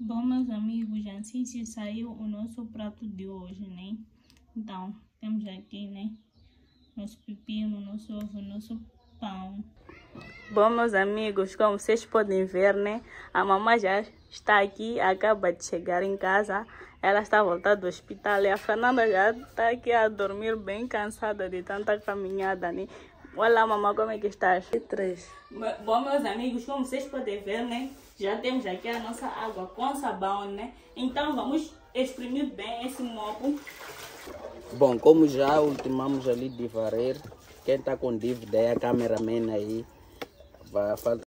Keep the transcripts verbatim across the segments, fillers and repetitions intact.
Bom, meus amigos, assim se saiu o nosso prato de hoje, né? Então, temos aqui, né? Nosso pepino, nosso ovo, nosso pão. Bom, meus amigos, como vocês podem ver, né? A mamãe já está aqui, acaba de chegar em casa. Ela está voltando do hospital e a Fernanda já está aqui a dormir bem cansada de tanta caminhada, né? Olá, mamãe, como é que estás? Três. Bom, meus amigos, como vocês podem ver, né? Já temos aqui a nossa água com sabão, né? Então, vamos exprimir bem esse mopo. Bom, como já ultimamos ali de varrer, quem está com dívida é a cameraman aí. Vai faltar.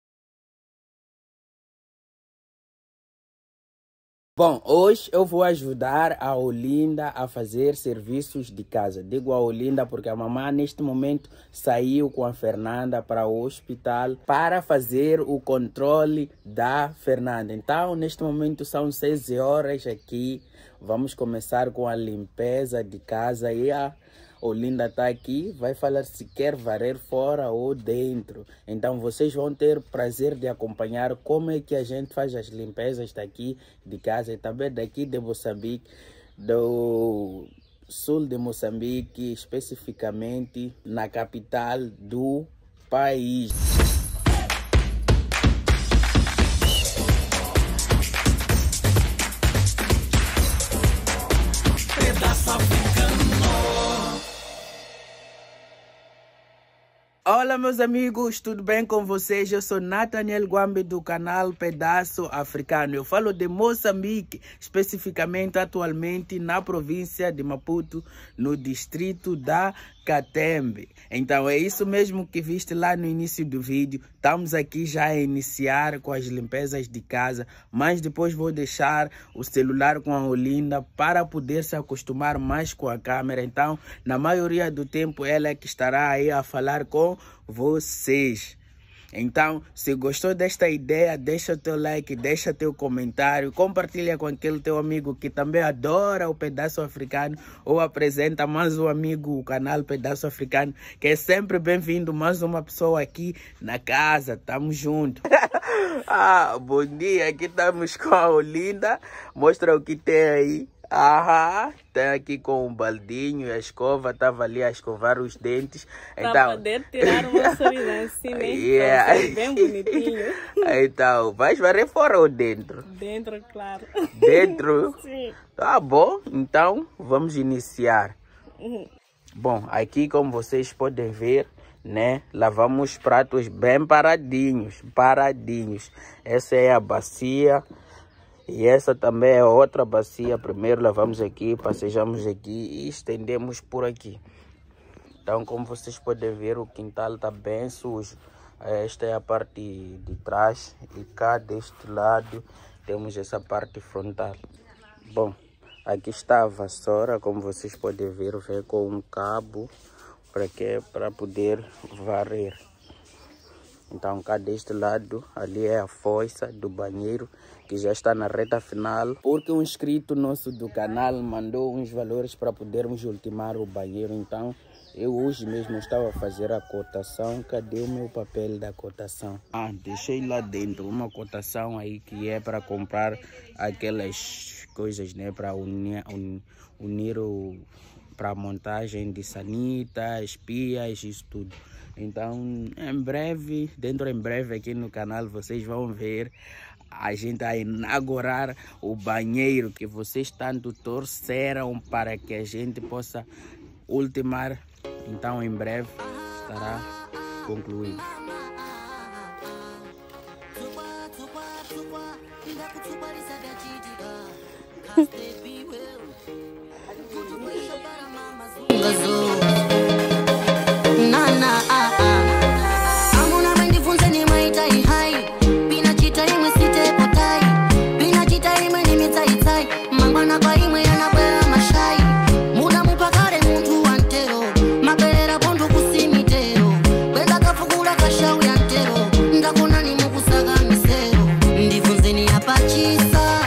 Bom, hoje eu vou ajudar a Olinda a fazer serviços de casa. Digo a Olinda porque a mamãe neste momento saiu com a Fernanda para o hospital para fazer o controle da Fernanda. Então, neste momento são seis horas aqui. Vamos começar com a limpeza de casa e a Olinda está aqui, vai falar se quer varrer fora ou dentro. Então vocês vão ter o prazer de acompanhar como é que a gente faz as limpezas daqui de casa e também daqui de Moçambique, do sul de Moçambique, especificamente na capital do país. Olá, meus amigos, tudo bem com vocês? Eu sou Nathaniel Guambe do canal Pedaço Africano. Eu falo de Moçambique, especificamente atualmente na província de Maputo, no distrito da Catembe. Então é isso mesmo que viste lá no início do vídeo. Estamos aqui já a iniciar com as limpezas de casa, mas depois vou deixar o celular com a Olinda para poder se acostumar mais com a câmera. Então, na maioria do tempo, ela é que estará aí a falar com vocês. Então, se gostou desta ideia, deixa o teu like, deixa teu comentário, compartilha com aquele teu amigo que também adora o Pedaço Africano ou apresenta mais um amigo o canal Pedaço Africano, que é sempre bem-vindo, mais uma pessoa aqui na casa, tamo junto. Ah, bom dia, aqui estamos com a Olinda, mostra o que tem aí. Aham, tá aqui com o baldinho e a escova, estava ali a escovar os dentes. Para então... poder tirar uma sorriso assim, né? Yeah. Bem bonitinho. Então, vais varrer fora ou dentro? Dentro, claro. Dentro? Sim. Tá bom, então vamos iniciar. Uhum. Bom, aqui como vocês podem ver, né? Lavamos pratos bem paradinhos, paradinhos. Essa é a bacia. E essa também é outra bacia. Primeiro lavamos aqui, passejamos aqui e estendemos por aqui. Então, como vocês podem ver, o quintal está bem sujo. Esta é a parte de trás e cá deste lado temos essa parte frontal. Bom, aqui está a vassoura, como vocês podem ver, vem com um cabo para quê? Para poder varrer. Então, cá deste lado, ali é a fossa do banheiro, que já está na reta final, porque um inscrito nosso do canal mandou uns valores para podermos ultimar o banheiro. Então, eu hoje mesmo estava a fazer a cotação. Cadê o meu papel da cotação? Ah, deixei lá dentro uma cotação aí que é para comprar aquelas coisas, né, para unir, unir, unir o... para a montagem de sanitas, pias, isso tudo. Então, em breve, dentro em breve aqui no canal, vocês vão ver a gente a inaugurar o banheiro que vocês tanto torceram para que a gente possa ultimar. Então, em breve, estará concluído.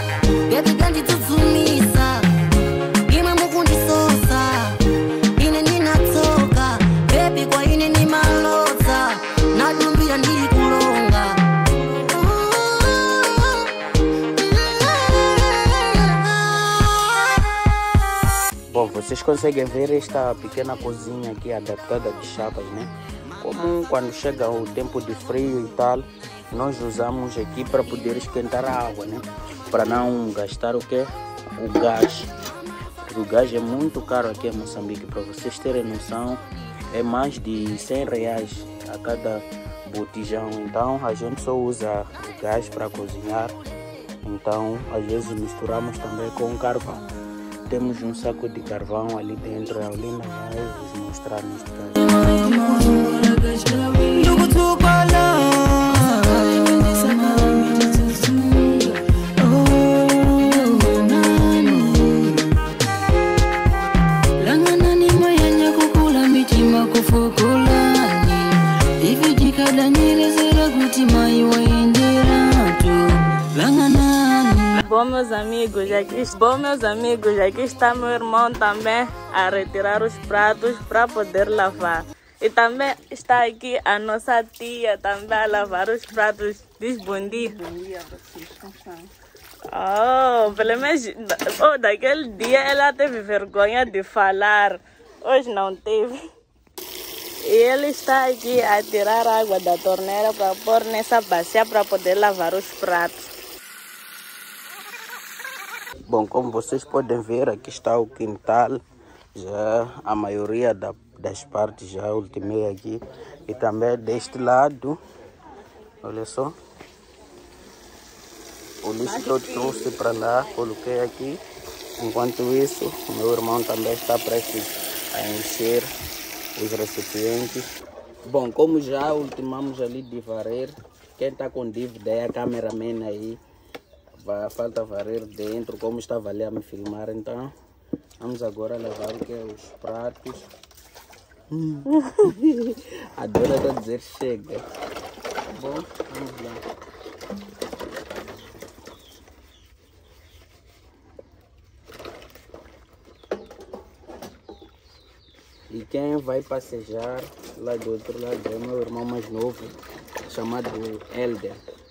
Ine Vocês conseguem ver esta pequena cozinha aqui adaptada de chapas, né? Como quando chega o tempo de frio e tal, nós usamos aqui para poder esquentar a água, né? Para não gastar o que? O gás. O gás é muito caro aqui em Moçambique, para vocês terem noção, é mais de cem reais a cada botijão. Então a gente só usa o gás para cozinhar. Então às vezes misturamos também com o carvão. Temos um saco de carvão ali dentro. A Olinda vai vos mostrar neste caso. Bom, meus amigos, aqui, bom, meus amigos, aqui está meu irmão também a retirar os pratos para poder lavar. E também está aqui a nossa tia também a lavar os pratos. Diz bom dia. Bom dia a vocês, como estão? Oh, pelo menos oh, daquele dia ela teve vergonha de falar. Hoje não teve. E ele está aqui a tirar água da torneira para pôr nessa bacia para poder lavar os pratos. Bom, como vocês podem ver, aqui está o quintal. Já a maioria da, das partes já ultimei aqui. E também deste lado, olha só. O lixo que eu trouxe para lá, coloquei aqui. Enquanto isso, o meu irmão também está prestes a encher os recipientes. Bom, como já ultimamos ali de varrer, quem está com dívida é a cameraman aí. Vai, falta varrer dentro, como estava ali a me filmar. Então, vamos agora levar o que é os pratos. Adoro dizer chega. Bom, vamos lá. E quem vai passejar lá do outro lado é meu irmão mais novo, chamado Helder.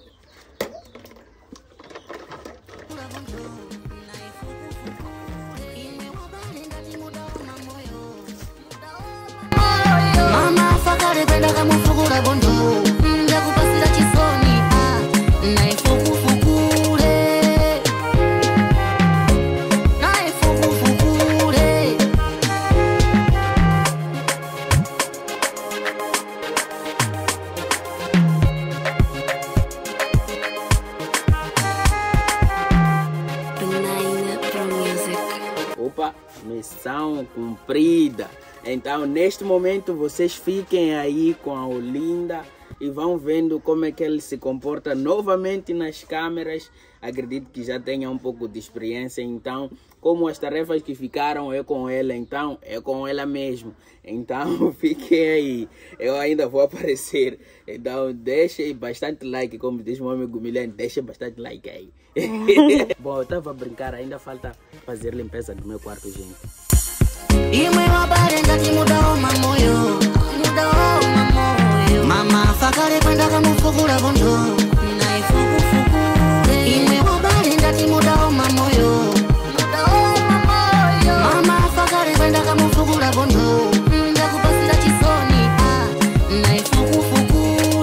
Opa, missão cumprida. Então, neste momento, vocês fiquem aí com a Olinda e vão vendo como é que ele se comporta novamente nas câmeras. Acredito que já tenha um pouco de experiência. Então, como as tarefas que ficaram é com ela, então é com ela mesmo. Então, fiquem aí. Eu ainda vou aparecer. Então, deixem bastante like, como diz meu amigo Milene, deixem bastante like aí. Bom, eu estava a brincar, ainda falta fazer limpeza do meu quarto, gente. E mama barenda ti muda o mamoyo, muda o mamoyo. Mama fakare kwenda kama fukura bondo, na ifuku fuku. E mama barenda ti muda o mamoyo, muda o mamoyo. Mama fakare kwenda kama fukura bondo, nda kupasira chisoni, ah, na ifuku fuku.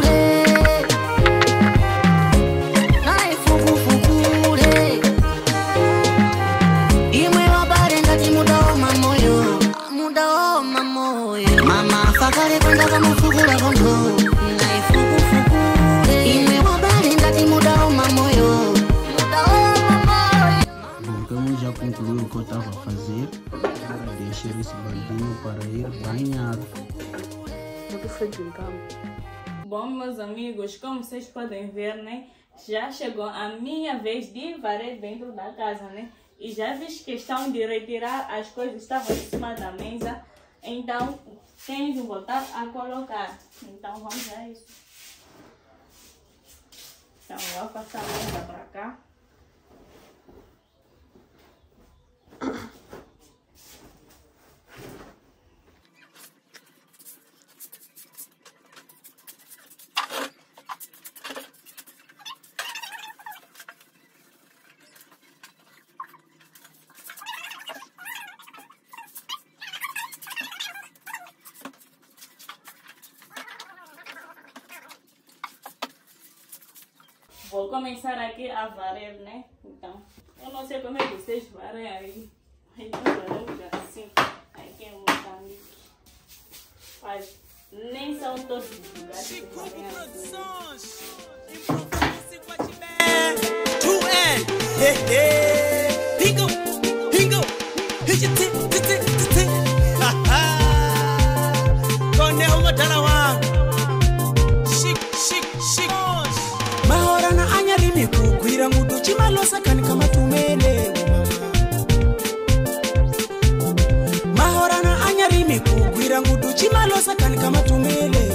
Na ifuku fuku. E mama barenda ti muda o mamoyo. Mama fakare kwenda kama fukura bondo, na ifuku fuku. Ime wabarinda ti muda o mamoyo, muda o mamoyo. Bom, então já concluí o que eu estava a fazer. Agora deixar esse baldinho para ir banhar. Bom, meus amigos, como vocês podem ver, né? Já chegou a minha vez de varrer dentro da casa, né? E já fiz questão de retirar as coisas que estavam em cima da mesa. Então, tem de voltar a colocar. Então, vamos a isso. Então, vou passar a mesa para cá. começar aqui a varrer, né? Então, eu não sei como é que vocês varem aí. Aí nós varemos assim, aqui em Moçambique. Mas nem são todos os lugares que varem assim. Chimalosa kani kama tumele mahora na anyarimi kugwira ngudu chimalosa kani kama tumele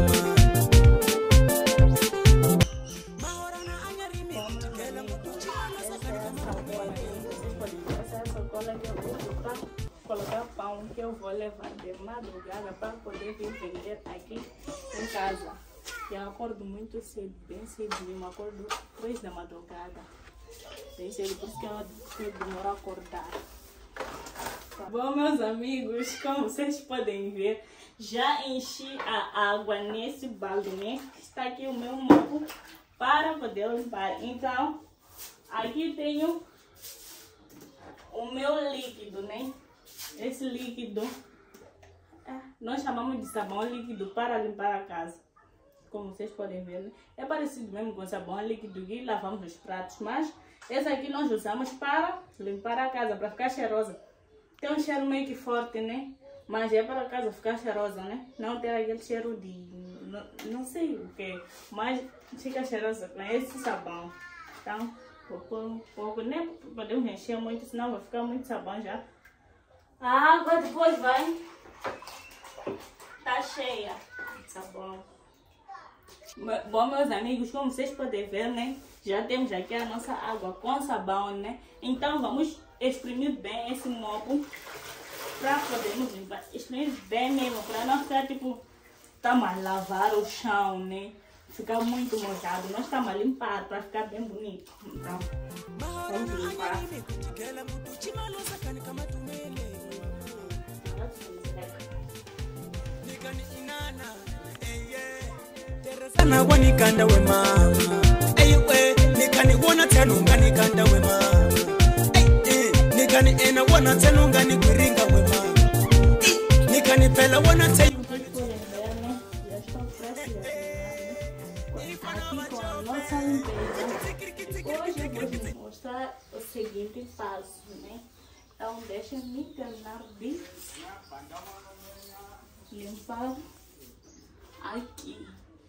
mahora na anyarimi kugwira ngudu chimalosa kani kama tumele. Essa sacola que eu uso para colocar pão que eu vou levar de madrugada para poder vir vender aqui em casa. Eu acordo muito cedo, bem cedinho, eu acordo três da madrugada. Bem cedo, por isso que eu, eu demoro a acordar. Tá bom, meus amigos, como vocês podem ver, já enchi a água nesse balde, né? Está aqui o meu mopo para poder limpar. Então, aqui tenho o meu líquido, né? Esse líquido, é, nós chamamos de sabão líquido para limpar a casa. Como vocês podem ver, né? É parecido mesmo com sabão líquido que lavamos os pratos, mas esse aqui nós usamos para limpar a casa, para ficar cheirosa. Tem um cheiro meio que forte, né? Mas é para a casa ficar cheirosa, né? Não ter aquele cheiro de... não, não sei o que, mas fica cheirosa com esse sabão. Então, vou pôr um pouco, nem podemos encher muito, senão vai ficar muito sabão já. A água depois vai tá cheia de sabão. Bom, meus amigos, como vocês podem ver, né? Já temos aqui a nossa água com sabão, né? Então vamos exprimir bem esse mopo para podermos limpar. Exprimir bem mesmo, para não ficar tipo, estamos a lavar o chão, né? Ficar muito molhado. Nós estamos a limpar para ficar bem bonito. Então, vamos limpar. Sana wani kanda we mama, hey we, nikani wana tenu ngani kanda we mama, hey eh, nikani ena wana tenu ngani kuringa we mama, hey, nikani pela wana tenu. Já estou prestes aqui com a nossa limpeza. Hoje eu vou te mostrar o seguinte passo, né? Então deixa-me terminar de limpar aqui.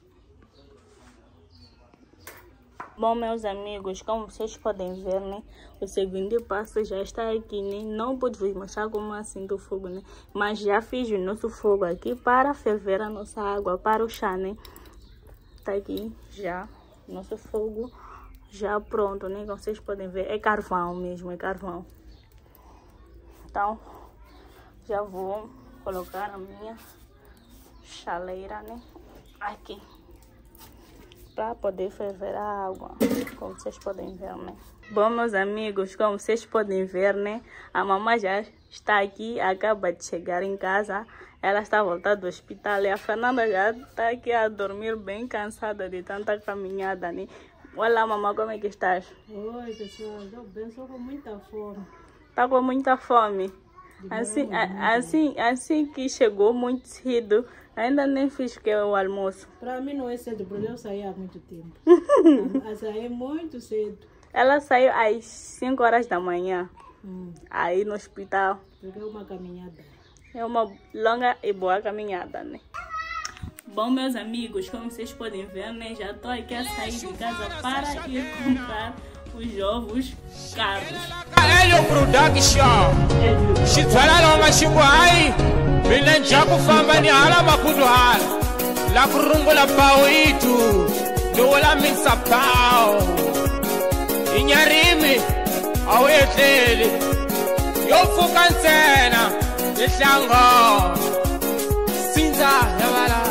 Bom, meus amigos, como vocês podem ver, né? O segundo passo já está aqui, né? Não pude vos mostrar como assim do fogo, né? Mas já fiz o nosso fogo aqui para ferver a nossa água para o chá, né? Tá aqui já nosso fogo já pronto, né? Como vocês podem ver, é carvão mesmo, é carvão. Então, já vou colocar a minha chaleira, né? Aqui. Para poder ferver a água, como vocês podem ver, né? Bom, meus amigos, como vocês podem ver, né? A mamãe já está aqui, acaba de chegar em casa. Ela está voltando do hospital e a Fernanda já está aqui a dormir bem cansada de tanta caminhada, né? Olá, mamãe, como é que estás? Oi, pessoal, estou bem, estou com muita fome. Está com muita fome? Assim, a, assim, assim que chegou muito cedo, ainda nem fiz que é o almoço. Para mim não é cedo, porque eu saí há muito tempo. Eu saí muito cedo. Ela saiu às cinco horas da manhã, Hum, aí no hospital. porque é uma caminhada. É uma longa e boa caminhada, né? Bom, meus amigos, como vocês podem ver, né? Já estou aqui a sair de casa para ir comprar os ovos caros. Hello production. Shitwala lo mashimbo ai. Bila njaku famba ni hala makudu hala. La kurungu la pao itu. Dola minsa pao. Inyarimi. Awetlele. Yofuka ntena. Yehlango. Sinza yabala.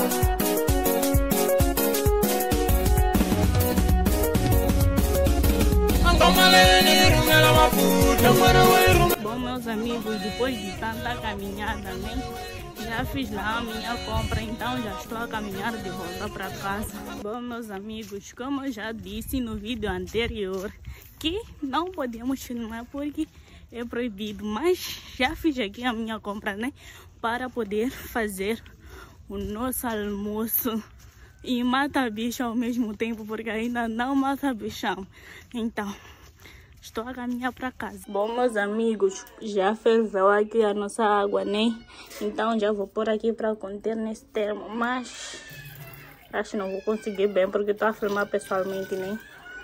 Bom, meus amigos, depois de tanta caminhada, né? Já fiz lá a minha compra, então já estou a caminhar de volta para casa. Bom, meus amigos, como eu já disse no vídeo anterior, que não podemos filmar porque é proibido, mas já fiz aqui a minha compra, né? Para poder fazer o nosso almoço e mata bicho ao mesmo tempo, porque ainda não mata bichão. Então, estou a caminhar para casa. Bom, meus amigos, já ferveu aqui a nossa água, né? Então já vou pôr aqui para conter nesse termo, mas acho que não vou conseguir bem porque estou a filmar pessoalmente, né?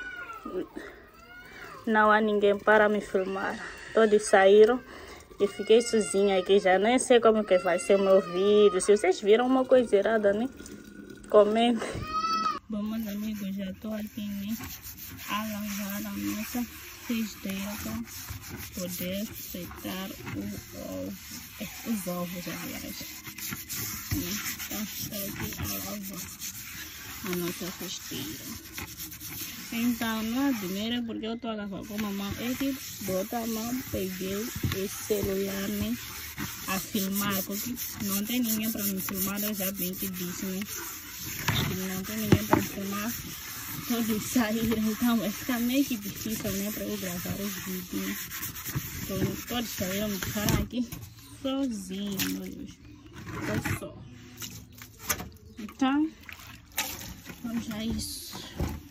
Não há ninguém para me filmar. Todos saíram e fiquei sozinha aqui, já nem sei como que vai ser o meu vídeo. Se vocês viram uma coisa errada, né? Comentem. Bom, meus amigos, já estou aqui, né? A lavar a nossa frigideira para poder fritar o ovo, os ovos, aliás. Então, estou aqui a lavar a nossa frigideira. Então, não admira porque eu estou a lavar com a mão. É que bota a mão, peguei esse celular, né? A filmar, porque não tem ninguém para me filmar, eu já bem que disse, né? Não tem ninguém para filmar. Todos saíram, então vai ficar meio que difícil, né, para eu gravar os vídeos. Então, todos saíram, me deixaram aqui sozinhos. Olha só. Então, vamos a isso.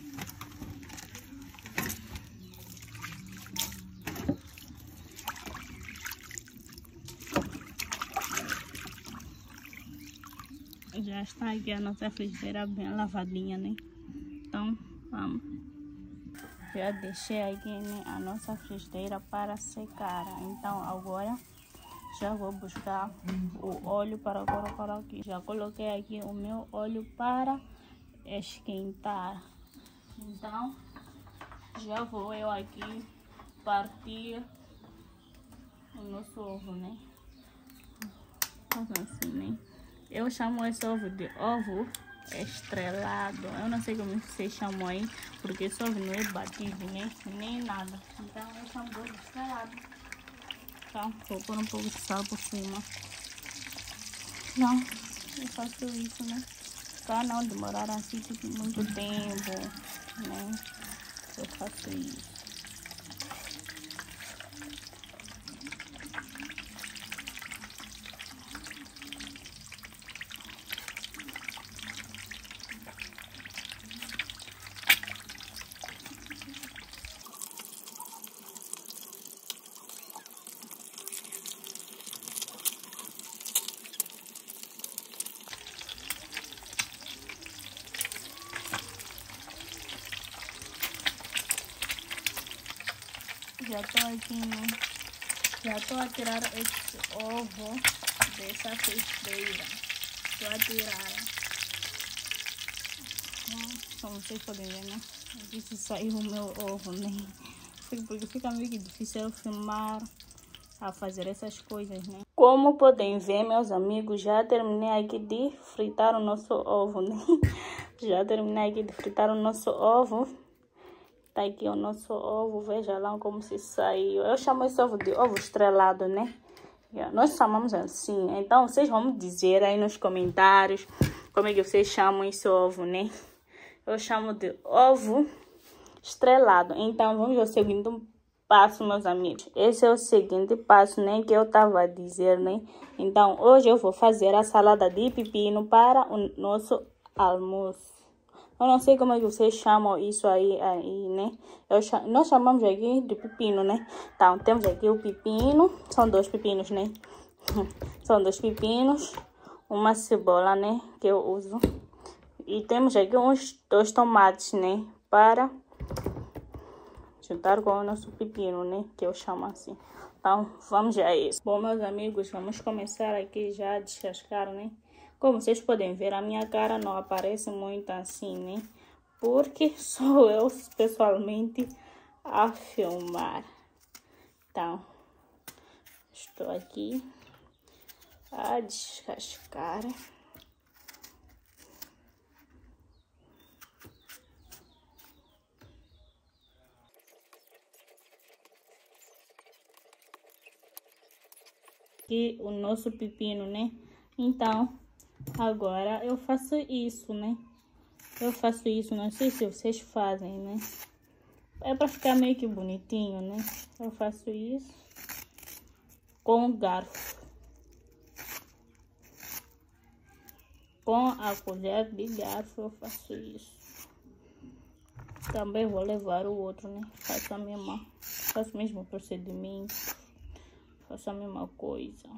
Já está aqui a nossa frigideira bem lavadinha, né? Então, vamos. Já deixei aqui, né, a nossa frigideira para secar. Então, agora já vou buscar o óleo para colocar aqui. Já coloquei aqui o meu óleo para esquentar. Então, já vou eu aqui partir o nosso ovo, né? Assim, né? Eu chamo esse ovo de ovo estrelado. Eu não sei como vocês chamam aí, porque esse ovo não é batido, né? Nem nada. Então eu chamo de ovo estrelado. Então vou pôr um pouco de sal por cima. Não, eu faço isso, né? Para não demorar assim tipo, muito tempo, né? Eu faço isso. Já estou aqui, né? Já estou a tirar esse ovo dessa frigideira. Estou a tirar. Como vocês podem ver, né? Aqui se saiu o meu ovo, né? Porque fica meio que difícil eu filmar a fazer essas coisas, né? Como podem ver, meus amigos, já terminei aqui de fritar o nosso ovo, né? Já terminei aqui de fritar o nosso ovo. Tá aqui o nosso ovo, veja lá como se saiu. Eu chamo esse ovo de ovo estrelado, né? Nós chamamos assim. Então, vocês vão me dizer aí nos comentários como é que vocês chamam esse ovo, né? Eu chamo de ovo estrelado. Então, vamos ao seguinte passo, meus amigos. Esse é o seguinte passo, né? Que eu tava a dizer, né? Então, hoje eu vou fazer a salada de pepino para o nosso almoço. Eu não sei como é que vocês chamam isso aí, aí né? Eu cham... Nós chamamos aqui de pepino, né? Então, temos aqui o pepino. São dois pepinos, né? São dois pepinos. Uma cebola, né? Que eu uso. E temos aqui uns dois tomates, né? Para juntar com o nosso pepino, né? Que eu chamo assim. Então, vamos a isso. Bom, meus amigos, vamos começar aqui já a descascar, né? Como vocês podem ver, a minha cara não aparece muito assim, né? Porque sou eu pessoalmente a filmar. Então, estou aqui a descascar. Aqui o nosso pepino, né? Então, agora eu faço isso, né? Eu faço isso, não sei se vocês fazem, né? É pra ficar meio que bonitinho, né? Eu faço isso com garfo. Com a colher de garfo eu faço isso. Também vou levar o outro, né? Faço a mesma, faço o mesmo procedimento. Faço a mesma coisa.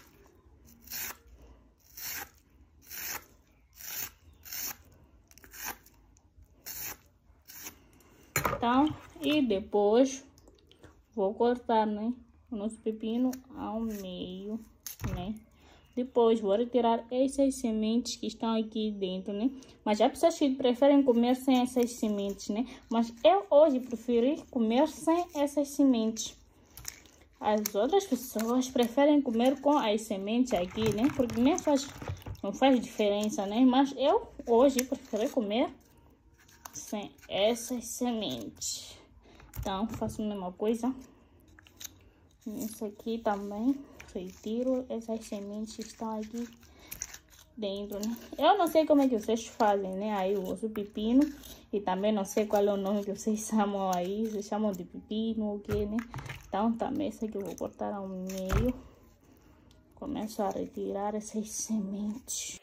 Então, e depois vou cortar, né, o nosso pepino ao meio, né? Depois vou retirar essas sementes que estão aqui dentro, né? Mas há pessoas que preferem comer sem essas sementes, né? Mas eu hoje preferi comer sem essas sementes. As outras pessoas preferem comer com as sementes aqui, né? Porque nem faz, não faz diferença, né? Mas eu hoje preferi comer sem essas sementes. Então, faço a mesma coisa. Isso aqui também. Retiro essas sementes que estão aqui dentro, né? Eu não sei como é que vocês fazem, né? Aí o vosso pepino. E também não sei qual é o nome que vocês chamam aí. Vocês chamam de pepino ou o que, né? Então, também esse aqui eu vou cortar ao meio. Começo a retirar essas sementes.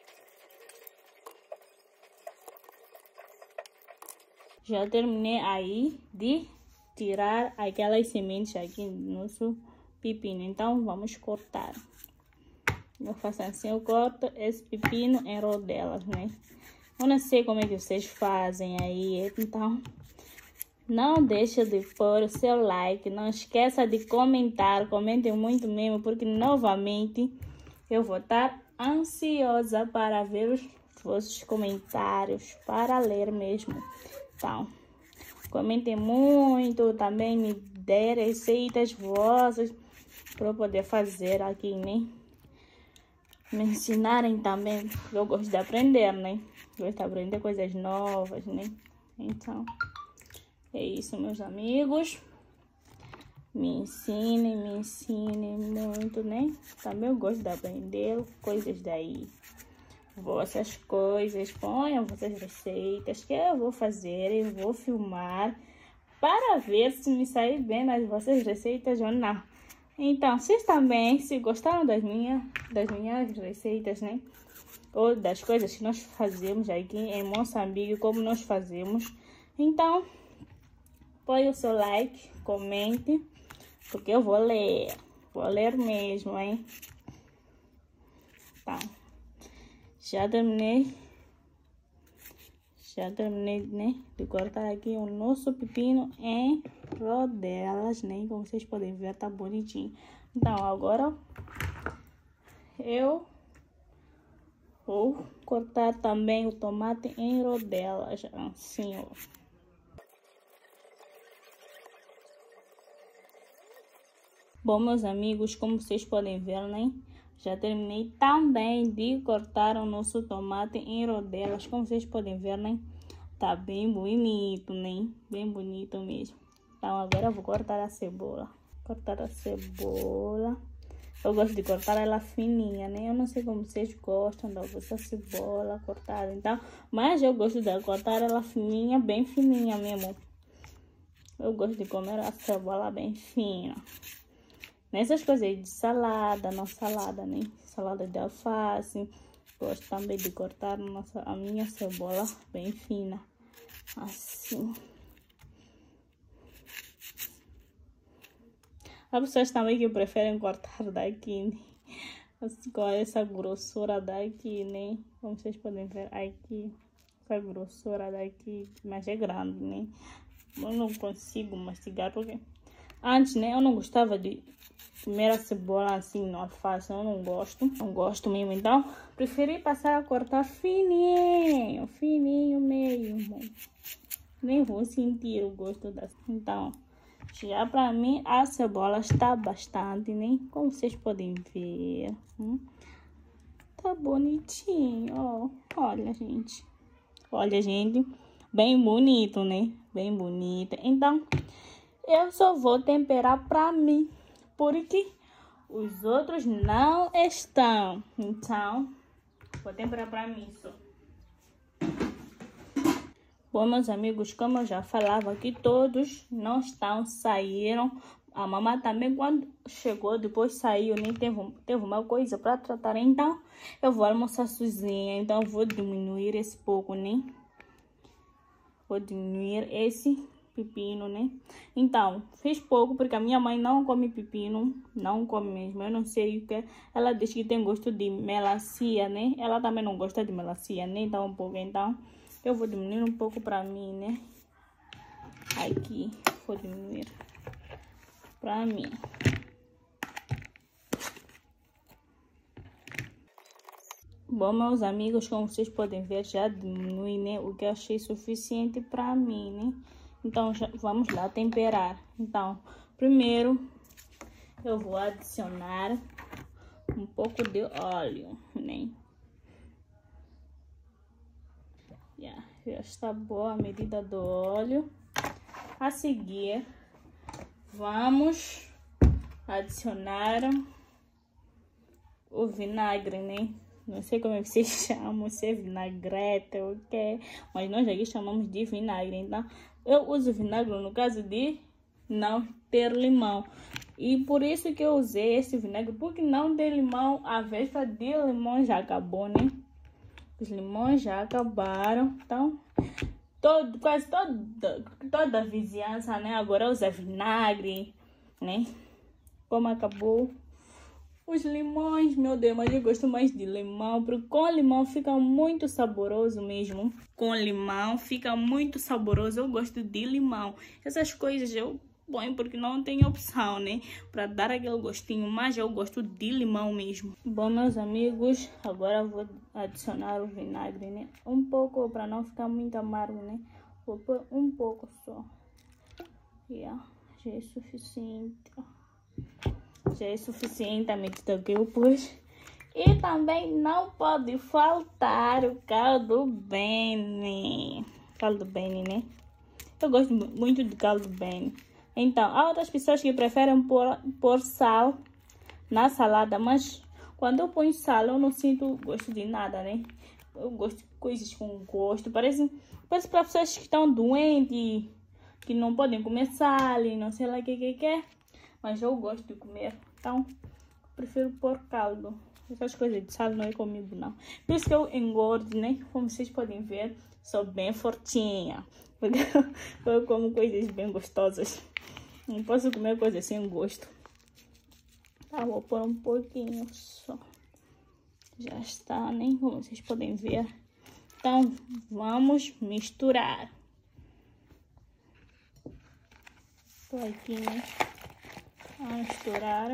Já terminei aí de tirar aquelas sementes aqui do nosso pepino. Então, vamos cortar. Eu faço assim, eu corto esse pepino em rodelas, né? Eu não sei como é que vocês fazem aí. Então, não deixa de pôr o seu like. Não esqueça de comentar. Comentem muito mesmo, porque novamente eu vou estar ansiosa para ver os vossos comentários, para ler mesmo. Então, comentem muito, também me dê receitas vossas para eu poder fazer aqui, né? Me ensinarem também, eu gosto de aprender, né? Gosto de aprender coisas novas, né? Então, é isso, meus amigos. Me ensinem, me ensinem muito, né? Também eu gosto de aprender coisas daí. Vossas coisas, ponham vossas receitas que eu vou fazer, eu vou filmar para ver se me sair bem nas vossas receitas ou não. Então, vocês também, se gostaram das minhas, das minhas receitas, né? Ou das coisas que nós fazemos aqui em Moçambique, como nós fazemos. Então, põe o seu like, comente, porque eu vou ler. Vou ler mesmo, hein? Tá. Já terminei, já terminei, né, de cortar aqui o nosso pepino em rodelas, né, como vocês podem ver, tá bonitinho. Então, agora eu vou cortar também o tomate em rodelas, assim, ó. Bom, meus amigos, como vocês podem ver, né, já terminei também de cortar o nosso tomate em rodelas. Como vocês podem ver, né? Tá bem bonito, né? Bem bonito mesmo. Então, agora eu vou cortar a cebola. Cortar a cebola. Eu gosto de cortar ela fininha, né? Eu não sei como vocês gostam da vossa cebola cortada, então. Mas eu gosto de cortar ela fininha, bem fininha mesmo. Eu gosto de comer a cebola bem fina. Nessas coisas de salada, não salada, né? Salada de alface. Gosto também de cortar nossa, a minha cebola bem fina. Assim. Há pessoas também que preferem cortar daqui, né? Assim, com essa grossura daqui, né? Como vocês podem ver aqui. Essa grossura daqui. Mas é grande, né? Eu não consigo mastigar porque... Antes, né? Eu não gostava de comer a cebola assim no alface, eu não gosto, não gosto mesmo, então preferi passar a cortar fininho, fininho mesmo, nem vou sentir o gosto da... Então, já pra mim a cebola está bastante, né, como vocês podem ver, hum? Tá bonitinho, ó, olha gente, olha gente, bem bonito, né, bem bonita. Então, eu só vou temperar pra mim, porque Os outros não estão. Então, vou temperar para mim só. Bom, meus amigos, como eu já falava aqui, todos não estão, saíram. A mamãe também, quando chegou, depois saiu, nem teve, teve uma coisa para tratar. Então, eu vou almoçar sozinha. Então, eu vou diminuir esse pouco, né? Vou diminuir esse pepino, né? Então, fiz pouco porque a minha mãe não come pepino. Não come mesmo. Eu não sei o que. Ela diz que tem gosto de melancia, né? Ela também não gosta de melancia, né? Então, um pouco. Então, eu vou diminuir um pouco para mim, né? Aqui, vou diminuir para mim. Bom, meus amigos, como vocês podem ver, já diminui, né? O que eu achei suficiente para mim, né? Então, já, vamos lá temperar. Então, primeiro, eu vou adicionar um pouco de óleo, né? Já, já está boa a medida do óleo. A seguir, vamos adicionar o vinagre, né? Não sei como vocês chamam, se é vinagrete ou o que, mas nós aqui chamamos de vinagre. Então, eu uso vinagre no caso de não ter limão. E por isso que eu usei esse vinagre, porque não tem limão, a vespa de limão já acabou, né? Os limões já acabaram, então todo, quase toda, toda a vizinhança, né? Agora usa vinagre, né? Como acabou os limões, meu Deus, mas eu gosto mais de limão, porque com limão fica muito saboroso mesmo. Com limão fica muito saboroso, eu gosto de limão. Essas coisas eu ponho porque não tem opção, né? Para dar aquele gostinho, mas eu gosto de limão mesmo. Bom, meus amigos, agora eu vou adicionar o vinagre, né? Um pouco, para não ficar muito amargo, né? Vou pôr um pouco só. Yeah, já é suficiente. Já é suficiente a medida que eu pus. E também não pode faltar o caldo Bene. Caldo Bene, né? Eu gosto muito de caldo Bene. Então, há outras pessoas que preferem pôr, pôr sal na salada, mas quando eu ponho sal, eu não sinto gosto de nada, né? Eu gosto de coisas com gosto. Parece, parece para pessoas que estão doentes, que não podem comer sal e não sei lá o que que quer. Mas eu gosto de comer, então prefiro pôr caldo. Essas coisas de sal não é comigo, não. Por isso que eu engordo, né? Como vocês podem ver, sou bem fortinha. Porque eu como coisas bem gostosas. Não posso comer coisas sem gosto. Tá, vou pôr um pouquinho só. Já está, né? Como vocês podem ver. Então, vamos misturar. Tô aqui, né? Vamos misturar.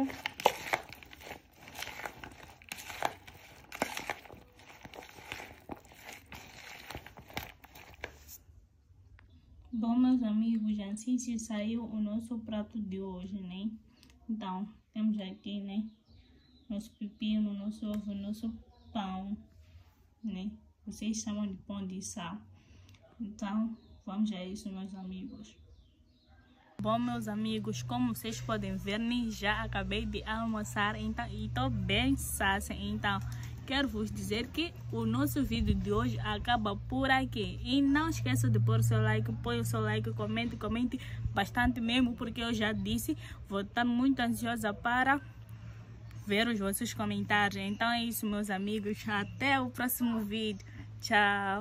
Bom, meus amigos, assim se saiu o nosso prato de hoje, né? Então, temos aqui, né? Nosso pepino, nosso ovo, nosso pão, né? Vocês chamam de pão de sal. Então, vamos a isso, meus amigos. Bom, meus amigos, como vocês podem ver, né, já acabei de almoçar, então, e tô bem sacia. Então, quero vos dizer que o nosso vídeo de hoje acaba por aqui. E não esqueça de pôr o seu like, põe o seu like, comente, comente bastante mesmo, porque eu já disse, vou estar muito ansiosa para ver os vossos comentários. Então é isso, meus amigos, até o próximo vídeo. Tchau!